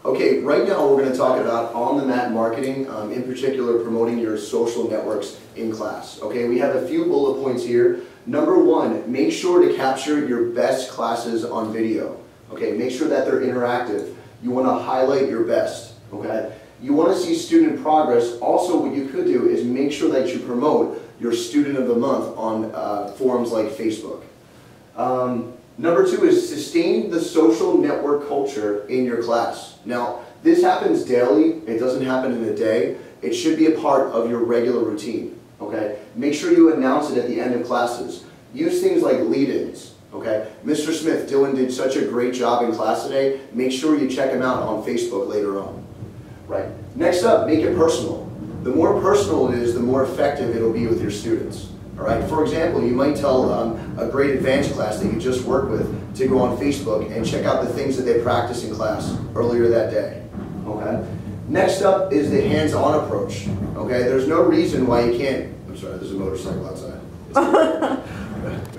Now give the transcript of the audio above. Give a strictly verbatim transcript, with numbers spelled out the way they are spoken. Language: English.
Okay, right now we're going to talk about on-the-mat marketing, um, in particular promoting your social networks in class. Okay, we have a few bullet points here. Number one, make sure to capture your best classes on video. Okay, make sure that they're interactive. You want to highlight your best. Okay, you want to see student progress. Also, what you could do is make sure that you promote your student of the month on uh, forums like Facebook. Um, Number two is sustain the social network culture in your class. Now, this happens daily. It doesn't happen in a day. It should be a part of your regular routine, okay? Make sure you announce it at the end of classes. Use things like lead-ins, okay? Mister Smith, Dylan did such a great job in class today. Make sure you check him out on Facebook later on, right? Next up, make it personal. The more personal it is, the more effective it'll be with your students. All right. For example, you might tell um, a grade advanced class that you just worked with to go on Facebook and check out the things that they practiced in class earlier that day. Okay. Next up is the hands-on approach. Okay. There's no reason why you can't. I'm sorry. There's a motorcycle outside.